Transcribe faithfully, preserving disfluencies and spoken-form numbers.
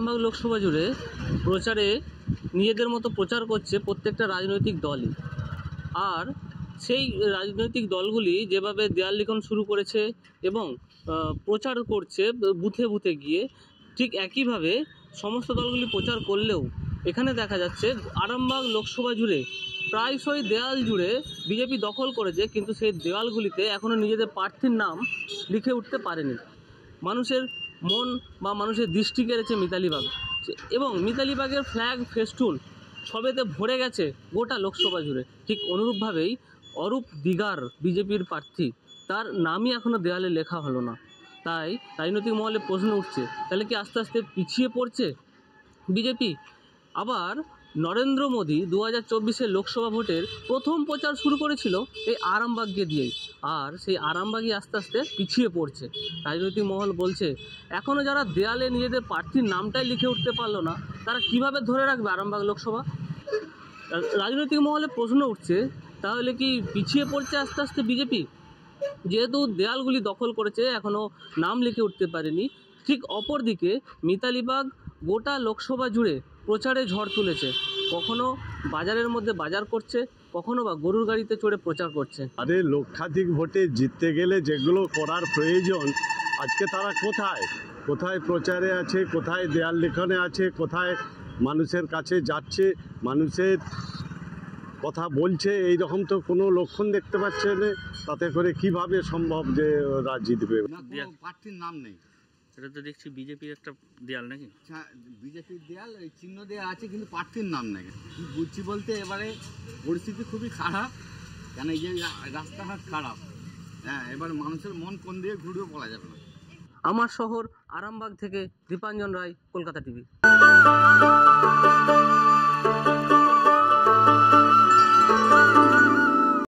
আরামবাগ লোকসভা জুড়ে প্রচারে নিজেদের মতো প্রচার করছে প্রত্যেকটা রাজনৈতিক দলই। আর সেই রাজনৈতিক দলগুলি যেভাবে দেয়াল লিখন শুরু করেছে এবং প্রচার করছে বুথে বুথে গিয়ে, ঠিক একইভাবে সমস্ত দলগুলি প্রচার করলেও এখানে দেখা যাচ্ছে আরামবাগ লোকসভা জুড়ে প্রায়শই দেয়াল জুড়ে বিজেপি দখল করেছে, কিন্তু সেই দেওয়ালগুলিতে এখনও নিজেদের প্রার্থীর নাম লিখে উঠতে পারেনি। মানুষের মন বা মানুষের দৃষ্টি কেড়েছে মিতালিবাগ, এবং মিতালিবাগের ফ্ল্যাগ ফেস্টুন সবেতে ভরে গেছে গোটা লোকসভা জুড়ে। ঠিক অনুরূপভাবেই অরূপ দিগার বিজেপির প্রার্থী, তার নামই এখনও দেওয়ালে লেখা হলো না। তাই রাজনৈতিক মহলে প্রশ্ন উঠছে, তাহলে কি আস্তে আস্তে পিছিয়ে পড়ছে বিজেপি? আবার নরেন্দ্র মোদী দু হাজার চব্বিশের লোকসভা ভোটের প্রথম প্রচার শুরু করেছিল এই আরামবাগকে দিয়েই, আর সেই আরামবাগই আস্তে আস্তে পিছিয়ে পড়ছে। রাজনৈতিক মহল বলছে এখনও যারা দেয়ালে নিজেদের প্রার্থীর নামটাই লিখে উঠতে পারলো না, তারা কিভাবে ধরে রাখবে আরামবাগ লোকসভা? রাজনৈতিক মহলে প্রশ্ন উঠছে, তাহলে কি পিছিয়ে পড়ছে আস্তে আস্তে বিজেপি? যেহেতু দেয়ালগুলি দখল করেছে, এখনও নাম লিখে উঠতে পারেনি। ঠিক অপরদিকে মিতালিবাগ গোটা লোকসভা জুড়ে প্রচারে ঝড় তুলেছে। কখনো বাজারের মধ্যে বাজার করছে, কখনো বা গরুর গাড়িতে চড়ে প্রচার করছে। আরে লক্ষাধিক ভোটে জিততে গেলে যেগুলো করার প্রয়োজন, আজকে তারা কোথায় কোথায় প্রচারে আছে, কোথায় দেয়াল লিখনে আছে, কোথায় মানুষের কাছে যাচ্ছে, মানুষের কথা বলছে, এই রকম তো কোনো লক্ষণ দেখতে পাচ্ছে না। তাতে করে কিভাবে সম্ভব যে ওরা জিতবে? প্রার্থীর নাম নেই। এটা তো দেখছি বিজেপির একটা দেয়াল নাকি? বিজেপির দেয়াল, ওই চিহ্ন দেওয়া আছে, কিন্তু প্রার্থীর নাম নেই। কি বুঝছি বলতে, এবারে পরিস্থিতি খুবই খারাপ, কেন এই যে রাস্তাঘাট খারাপ। হ্যাঁ, এবার মানুষের মন কোন দিয়ে ঘুরবে বলা যাবে না। আমার শহর আরামবাগ থেকে দীপাঞ্জন রায়, কলকাতা টিভি।